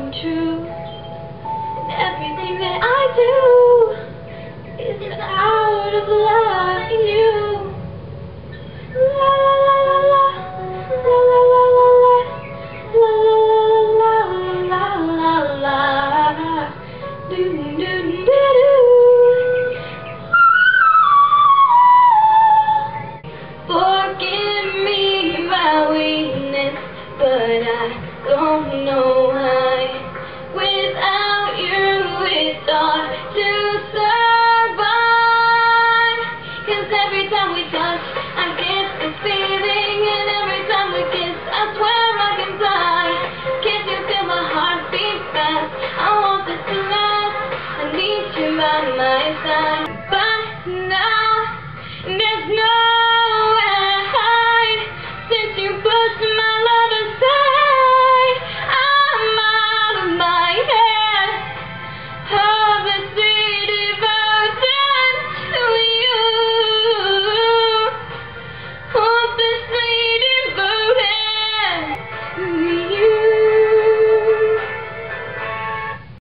come true. And everything that I do is out of loving you. La la la la la la la la la la la la la do do do do. Forgive me my weakness, but I don't know why. Without you, it's hard to survive. 'Cause every time we touch, I get this feeling, and every time we kiss, I swear I can fly. Can't you feel my heart beat fast? I want this to last. I need you by my side. But now, there's no